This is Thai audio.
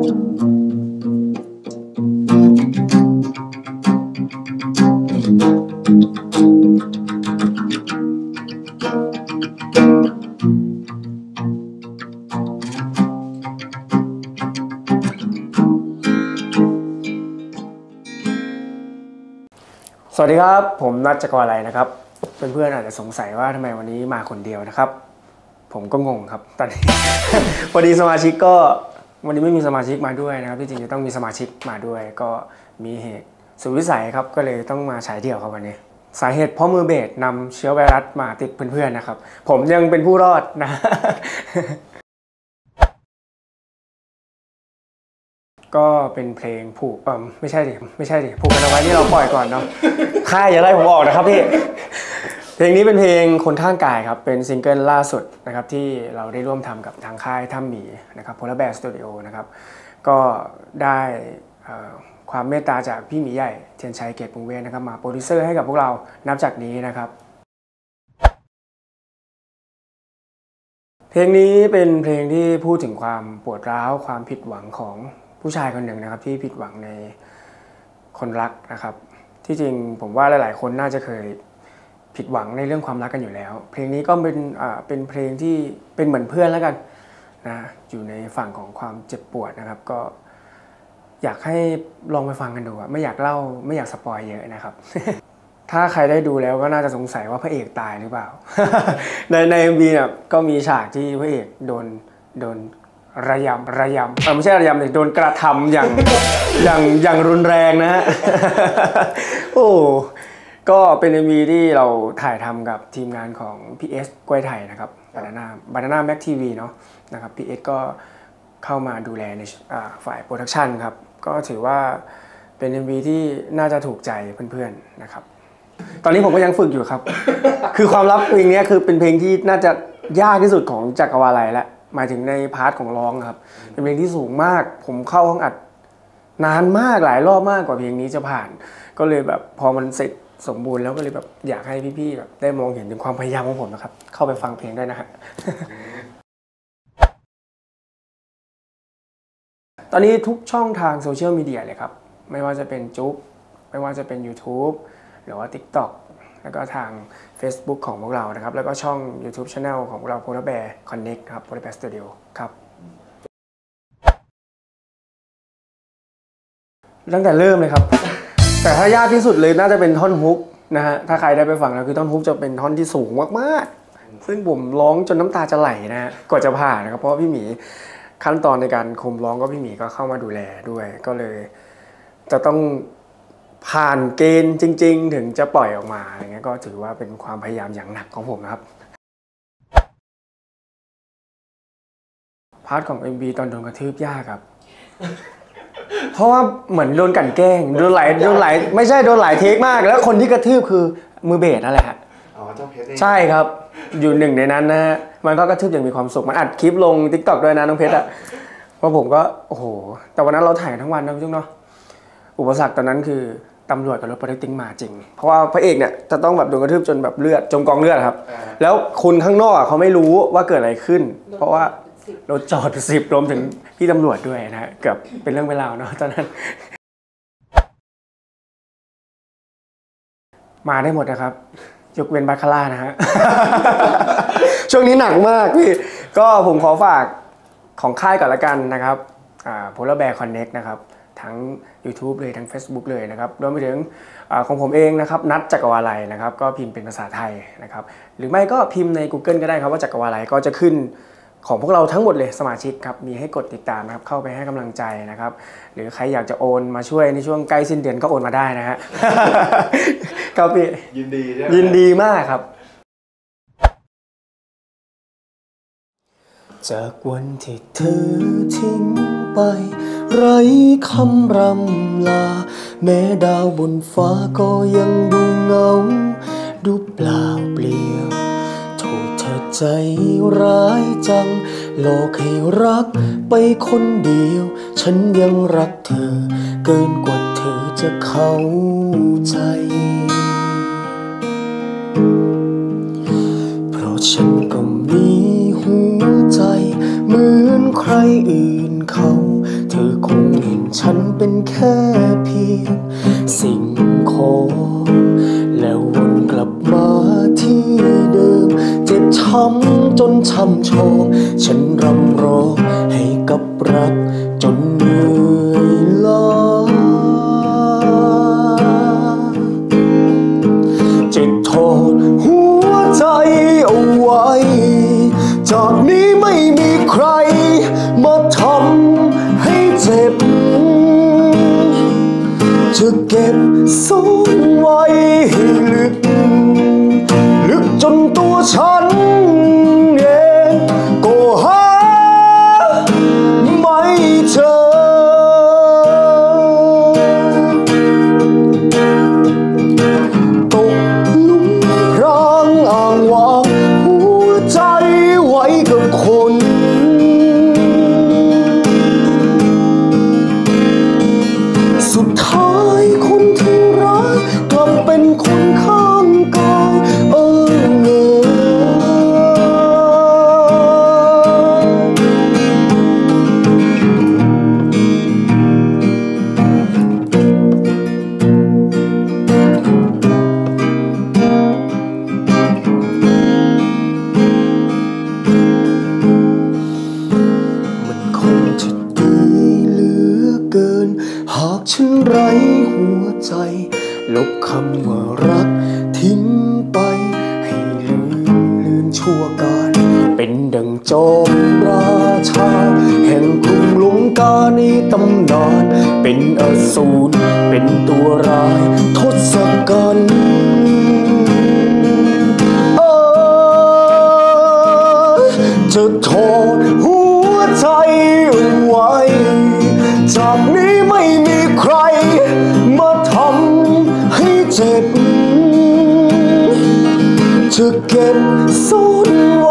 สวัสดีครับผมนัทจักรวาลัยนะครับเพื่อนๆอาจจะสงสัยว่าทำไมวันนี้มาคนเดียวนะครับผมก็งงครับตอนนี้ พอดีสมาชิกก็วันนี้ไม่มีสมาชิกมาด้วยนะครับที่จริงจะต้องมีสมาชิกมาด้วยก็มีเหตุสุดวิสัยครับก็เลยต้องมาฉายเดี่ยวครับวันนี้สาเหตุเพราะมือเบสนำเชื้อไวรัสมาติดเพื่อนๆนะครับผมยังเป็นผู้รอดนะ ก็เป็นเพลงผูกไม่ใช่ดิผูกกันเอาไว้นี่เราปล่อยก่อนเนาะค่ายอย่าไล่ผมออกนะครับพี่เพลงนี้เป็นเพลงคนข้างกายครับเป็นซิงเกิลล่าสุดนะครับที่เราได้ร่วมทำกับทางค่ายถ้ำหมีนะครับPolar Bear Studioนะครับก็ได้ความเมตตาจากพี่หมีใหญ่เทียนชัยเกตปุงเวศนะครับมาโปรดิวเซอร์ให้กับพวกเรานับจากนี้นะครับเพลงนี้เป็นเพลงที่พูดถึงความปวดร้าวความผิดหวังของผู้ชายคนหนึ่งนะครับที่ผิดหวังในคนรักนะครับที่จริงผมว่าหลายๆคนน่าจะเคยผิดหวังในเรื่องความรักกันอยู่แล้วเพลงนี้ก็เป็นเพลงที่เป็นเหมือนเพื่อนแล้วกันนะอยู่ในฝั่งของความเจ็บปวดนะครับก็อยากให้ลองไปฟังกันดูไม่อยากเล่าไม่อยากสปอยเยอะนะครับ ถ้าใครได้ดูแล้วก็น่าจะสงสัยว่าพระเอกตายหรือเปล่า ใน MV เนี่ยก็มีฉากที่พระเอกโดนระยำไม่ใช่ระยำเลยโดนกระทำอย่างรุนแรงนะฮะ โอ้ก็เป็น MV ที่เราถ่ายทำกับทีมงานของ PS กล้วยไทยนะครับBanana Mac TV เนาะนะครับ PS ก็เข้ามาดูแลในฝ่ายโปรดักชันครับก็ถือว่าเป็น MV ที่น่าจะถูกใจเพื่อนๆนะครับตอนนี้ผมก็ยังฝึกอยู่ครับ คือความลับเพลงนี้คือเป็นเพลงที่น่าจะยากที่สุดของจักรวาลัยแล้วหมายถึงในพาร์ทของร้องครับเป็นเพลงที่สูงมากผมเข้าห้องอัดนานมากหลายรอบมากกว่าเพลงนี้จะผ่านก็เลยแบบพอมันเสร็จสมบูรณ์แล้วก็เลยแบบอยากให้พี่ๆแบบได้มองเห็นถึงความพยายามของผมนะครับเข้าไปฟังเพลงได้นะฮะ ตอนนี้ทุกช่องทางโซเชียลมีเดียเลยครับไม่ว่าจะเป็นจุ๊บไม่ว่าจะเป็น YouTube หรือว่า TikTok แล้วก็ทาง Facebook ของพวกเรานะครับแล้วก็ช่อง YouTube Channel ของพวกเรา Polar Bear Connect ครับ Polar Bear Studio ครับตั้งแต่เริ่มเลยครับ แต่ถ้ายากที่สุดเลยน่าจะเป็นท่อนฮุกนะฮะถ้าใครได้ไปฟังแล้วคือท่อนฮุกจะเป็นท่อนที่สูงมากๆซึ่งผมร้องจนน้ำตาจะไหลนะฮะกว่าจะผ่านนะครับเพราะว่าพี่หมีขั้นตอนในการคุมร้องก็พี่หมีก็เข้ามาดูแลด้วยก็เลยจะต้องผ่านเกณฑ์จริงๆถึงจะปล่อยออกมาอะไรเงี้ยก็ถือว่าเป็นความพยายามอย่างหนักของผมนะครับพาร์ทของ MV ตอนโดนกระทืบยากครับ เพราะว่าเหมือนโดนกลั่นแกล้งโดนหลายไม่ใช่โดนหลายเทคมากแล้วคนที่กระทืบคือมือเบสนั่นแหละฮะอ๋อเจ้าเพชรใช่ครับอยู่หนึ่งในนั้นนะฮะมันก็กระทืบอย่างมีความสุขมันอัดคลิปลง TikTok ด้วยนะน้องเพชรอะเพราะผมก็โอ้โหแต่วันนั้นเราถ่ายทั้งวันนะพี่จุ๊กเนาะอุปสรรคตอนนั้นคือตำรวจกับรถโปรเทคติ้งมาจริงเพราะว่าพระเอกเนี่ยจะต้องแบบโดนกระทืบจนแบบเลือดจมกองเลือดครับแล้วคนข้างนอกเขาไม่รู้ว่าเกิดอะไรขึ้นเพราะว่ารถจอด10รวมถึงพี่ตำรวจด้วยนะฮะเกือบเป็นเรื่องเป็นราวเนาะตอนนั้นมาได้หมดนะครับยกเว้นบาคาร่านะฮะ ช่วงนี้หนักมากพี่ก็ผมขอฝากของค่ายก่อนละกันนะครับPolar Bear Connect นะครับทั้ง YouTube เลยทั้ง Facebook เลยนะครับรวมไปถึงของผมเองนะครับนัทจักรวาลัยนะครับก็พิมพ์เป็นภาษาไทยนะครับหรือไม่ก็พิมพ์ใน Google ก็ได้ครับว่าจักรวาลัยก็จะขึ้นของพวกเราทั้งหมดเลยสมาชิกครับมีให้กดติดตามนะครับเข้าไปให้กำลังใจนะครับหรือใครอยากจะโอนมาช่วยในช่วงใกล้สิ้นเดือนก็โอนมาได้นะฮะ ครับพี่ยินดีมากครับจากวันที่เธอทิ้งไปไร้คำรำลาแม้ดาวบนฟ้าก็ยังดูเงาดูเปล่าเปลี่ยวโทษเธอใจร้ายจังหลอกให้รักไปคนเดียวฉันยังรักเธอเกินกว่าเธอจะเข้าใจเพราะฉันก็มีหัวใจเหมือนใครอื่นเขาเธอฉันเป็นแค่เพียงสิ่งของแล้ววนกลับมาที่เดิมเจ็บช้ำจนช้ำชองฉันรำร้องให้กับรักจนเหนื่อยล้าจะทอดหัวใจเอาไว้จากนี้ไม่มีใครมาทำให้เจ็บจะเก็บซ่อนไว้ให้ลึกจนตัวฉันเองก็หาไม่เจอตกหลุมพรางอ้างวางหัวใจไว้กับคนสุดท้ายคนที่รักกลับเป็นคนข้างกายมันคงจะดีเหลือเกินหากฉันไร้หัวใจลบคำว่ารักทิ้งไปให้ลืมชั่วการเป็นดังจอมราชาแห่งกรุงลงกาในตำนานเป็นอสูรเป็นตัวร้ายทศกัณฐ์จะทอดหัวใจเอาไว้จากนี้ไม่มีใครมาทำให้เจ็บจะเก็บซ่อน